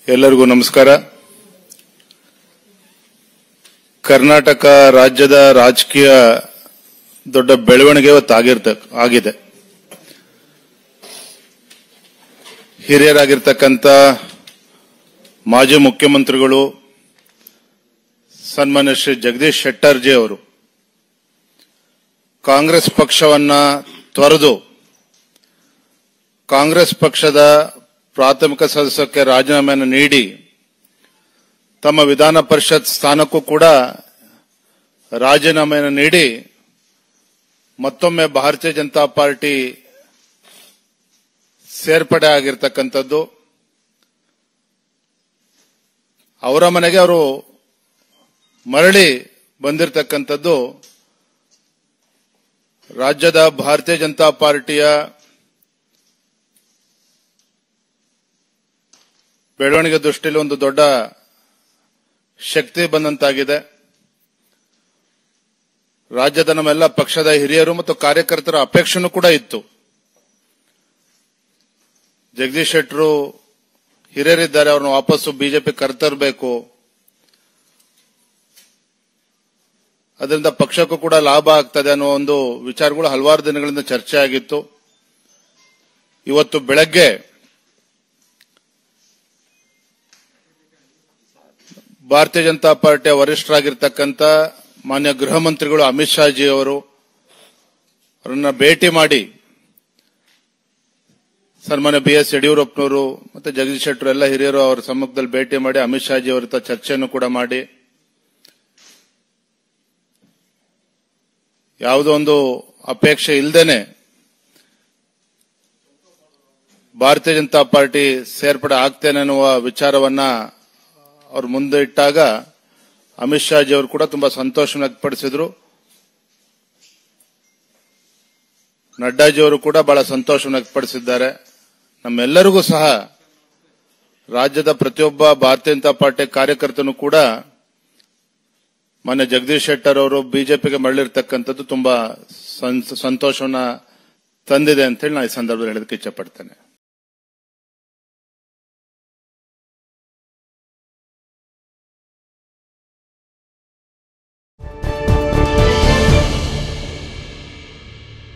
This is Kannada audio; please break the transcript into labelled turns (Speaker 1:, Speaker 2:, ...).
Speaker 1: ಎಲ್ಲರಿಗೂ ನಮಸ್ಕಾರ. ಕರ್ನಾಟಕ ರಾಜ್ಯದ ರಾಜಕೀಯ ದೊಡ್ಡ ಬೆಳವಣಿಗೆ ಆಗಿದೆ. ಹಿರಿಯರಾಗಿರ್ತಕ್ಕಂಥ ಮಾಜಿ ಮುಖ್ಯಮಂತ್ರಿಗಳು ಸನ್ಮಾನ್ಯ ಶ್ರೀ ಜಗದೀಶ್ ಶೆಟ್ಟರ್ ಜಿ ಅವರು ಕಾಂಗ್ರೆಸ್ ಪಕ್ಷವನ್ನ ತೊರೆದು ಕಾಂಗ್ರೆಸ್ ಪಕ್ಷದ ಪ್ರಾಥಮಿಕ ಸದಸ್ಯಕ್ಕೆ ರಾಜೀನಾಮೆಯನ್ನು ನೀಡಿ ತಮ್ಮ ವಿಧಾನ ಪರಿಷತ್ ಸ್ಥಾನಕ್ಕೂ ಕೂಡ ರಾಜೀನಾಮೆಯನ್ನು ನೀಡಿ ಮತ್ತೊಮ್ಮೆ ಭಾರತೀಯ ಜನತಾ ಪಾರ್ಟಿ ಸೇರ್ಪಡೆ ಆಗಿರ್ತಕ್ಕಂಥದ್ದು. ಅವರ ಮನೆಗೆ ಅವರು ಮರಳಿ ಬಂದಿರತಕ್ಕಂಥದ್ದು ರಾಜ್ಯದ ಭಾರತೀಯ ಜನತಾ ಪಾರ್ಟಿಯ ಬೆಳವಣಿಗೆ ದೃಷ್ಟಿಯಲ್ಲಿ ಒಂದು ದೊಡ್ಡ ಶಕ್ತಿ ಬಂದಂತಾಗಿದೆ. ರಾಜ್ಯದ ನಮ್ಮೆಲ್ಲ ಪಕ್ಷದ ಹಿರಿಯರು ಮತ್ತು ಕಾರ್ಯಕರ್ತರ ಅಪೇಕ್ಷೆನೂ ಕೂಡ ಇತ್ತು. ಜಗದೀಶ್ ಶೆಟ್ಟರು ಹಿರಿಯರಿದ್ದಾರೆ, ಅವ್ರನ್ನ ವಾಪಸ್ಸು ಬಿಜೆಪಿ ಕರೆತರಬೇಕು, ಅದರಿಂದ ಪಕ್ಷಕ್ಕೂ ಕೂಡ ಲಾಭ ಆಗ್ತದೆ ಅನ್ನೋ ಒಂದು ವಿಚಾರಗಳು ಹಲವಾರು ದಿನಗಳಿಂದ ಚರ್ಚೆ ಆಗಿತ್ತು. ಇವತ್ತು ಬೆಳಗ್ಗೆ ಭಾರತೀಯ ಜನತಾ ಪಾರ್ಟಿಯ ವರಿಷ್ಠರಾಗಿರ್ತಕ್ಕಂಥ ಮಾನ್ಯ ಗೃಹ ಮಂತ್ರಿಗಳು ಅಮಿತ್ ಶಾ ಜಿ ಅವರು ಅವರನ್ನ ಭೇಟಿ ಮಾಡಿ ಸನ್ಮಾನ್ಯ BS ಯಡಿಯೂರಪ್ಪನವರು ಮತ್ತೆ ಜಗದೀಶ್ ಶೆಟ್ಟರು ಎಲ್ಲ ಹಿರಿಯರು ಅವರ ಸಮ್ಮುಖದಲ್ಲಿ ಭೇಟಿ ಮಾಡಿ ಅಮಿತ್ ಶಾ ಜಿ ಅವರ ಚರ್ಚೆಯನ್ನು ಕೂಡ ಮಾಡಿ ಯಾವುದೋ ಒಂದು ಅಪೇಕ್ಷೆ ಇಲ್ಲದೇನೆ ಭಾರತೀಯ ಜನತಾ ಪಾರ್ಟಿ ಸೇರ್ಪಡೆ ಆಗ್ತೇನೆ ಅನ್ನುವ ವಿಚಾರವನ್ನ ಅವರು ಮುಂದೆ ಇಟ್ಟಾಗ ಅಮಿತ್ ಶಾ ಜಿ ಅವರು ಕೂಡ ತುಂಬಾ ಸಂತೋಷ ವ್ಯಕ್ತಪಡಿಸಿದ್ರು. ನಡ್ಡಾಜಿ ಅವರು ಕೂಡ ಬಹಳ ಸಂತೋಷ ವ್ಯಕ್ತಪಡಿಸಿದ್ದಾರೆ. ನಮ್ಮೆಲ್ಲರಿಗೂ ಸಹ ರಾಜ್ಯದ ಪ್ರತಿಯೊಬ್ಬ ಭಾರತೀಯ ಜನತಾ ಪಾರ್ಟಿ ಕಾರ್ಯಕರ್ತನು ಕೂಡ ಮಾನ್ಯ ಜಗದೀಶ್ ಶೆಟ್ಟರ್ ಅವರು ಬಿಜೆಪಿಗೆ ಮರಳಿರ್ತಕ್ಕಂಥದ್ದು ತುಂಬಾ ಸಂತೋಷವನ್ನ ತಂದಿದೆ ಅಂತ ಹೇಳಿ ನಾನು ಈ ಸಂದರ್ಭದಲ್ಲಿ ಹೇಳೋದಕ್ಕೆ ಇಚ್ಛಪಡ್ತೇನೆ.